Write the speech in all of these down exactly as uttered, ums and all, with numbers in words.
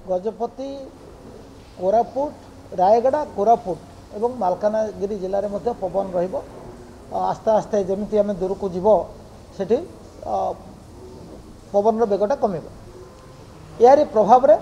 गजपति कोरापुट रायगड़ा कोरापुट एवं मालकानगिरी जिले में पवन रहिबो आस्ते आस्ते जमी आम दूर को जीव से पवन बेगटा कम यार प्रभाव रे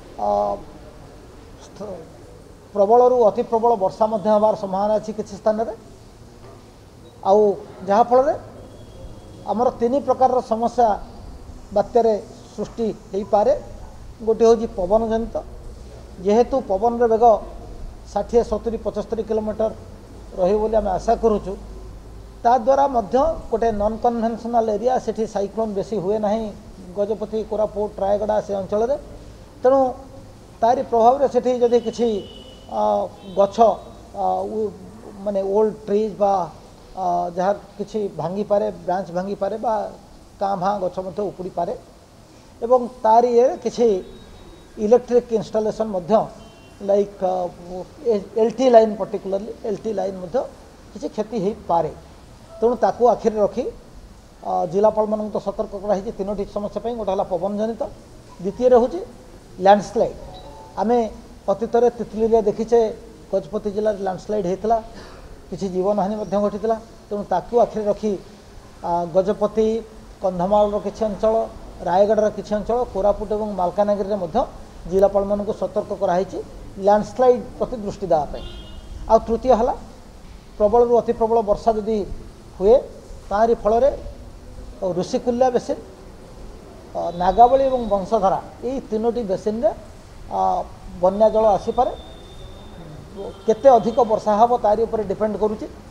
प्रबल रु अति प्रबल वर्षा हबार संभावना अच्छी किसी स्थान में आउ जहाँ फल आमर तीन प्रकार समस्या बात्यार सृष्टि हो पारे गोटे हूँ पवन जनित जेहेतु पवन बेग षाठी सतुरी पचस्तरी किलोमीटर रही आम आशा करुचु ता द्वारा मध्य गोटे नॉन कन्वेंशनल एरिया सेठी साइक्लोन बेसी हुए ना गजपति कोरापुट रायगड़ा से अंचल तेणु तारी प्रभाव से जदि किसी गछ माने ओल्ड ट्रीज बा जहाँ किसी भांगी पारे ब्रांच भांगी पारे बा काँ भाँ गछ मध्य उपुड़ी पारे एवं तारी किसी electric installation like LT line particularly LT line मध्य किसी क्षति हो पारे तेणु ताकू आखिर रखी जिलापाल मान तो सतर्क कराई तीनोटी समस्या गोटे है पवन जनित द्वितीय हूँ लैंडस्लाइड आम अतीत तितली देखीचे गजपति जिले में लैंडस्लाइड होता किसी जीवन हानि घटी तेणु ताकू आखिर रखी गजपति कंधमाल किसी अंचल रायगढ़ किसी अंचल कोरापुट और मालकानगिरी में जिलापाल मान को सतर्क कराई लैंडस्लाइड प्रति दृष्टि देवाई आ तृतीय है प्रबल रु अति प्रबल वर्षा जदि हुए तारी फल ऋषिकुल्या बेसिन नागावली और वंशधारा ये तीनोटी बेसिन रे बन्या जल आसीपे केते अधिक वर्षा हम तारी उपर डिपेंड करुच्ची